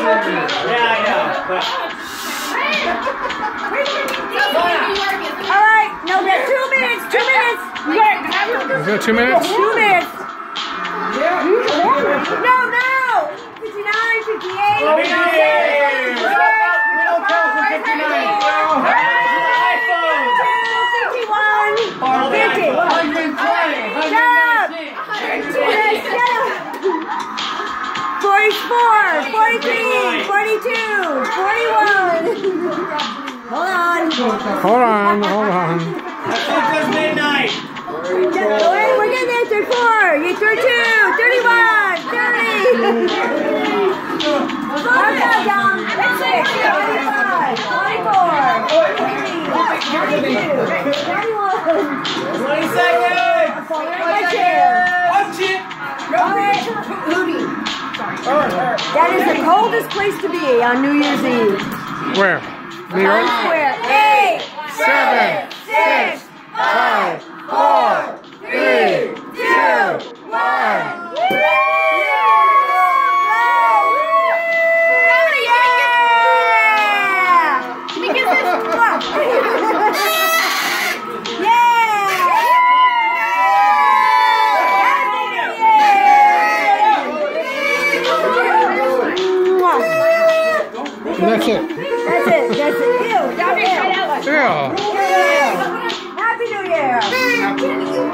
But... All right, no, we have 2 minutes. 2 minutes. Is that 2 minutes? 2 minutes. No. 59, 58. We don't count from 59. 44, 43, 42, 41. Hold on. That's just midnight. We're getting there. 34, you 32, 31, 30. Slow down, John. 26, 25, 24, 23, 22, 21. 20 seconds. My chair. That is the coldest place to be on New Year's Eve. Where? New York? Times Square. 8, 7, 6, 5, 4, 3, 2, 1. That's it. Ew. Happy New Year. Happy New Year.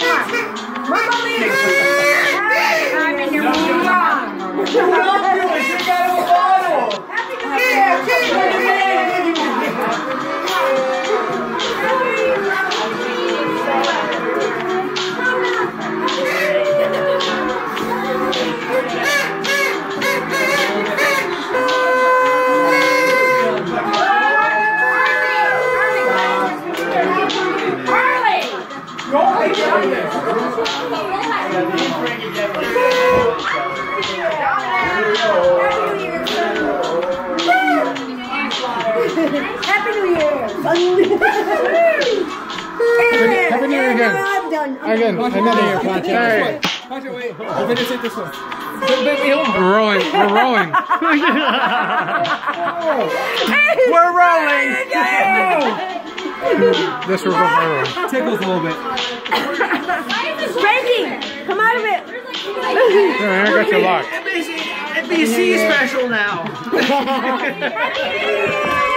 Happy New Year! Happy New Year again. I'm done. Again, another year. Hey. Wait. I'm gonna take this one. We're rolling. We're rolling. This will go forward. Tickles a little bit. Frankie, come out of it. Here, I got your lock. NBC special now.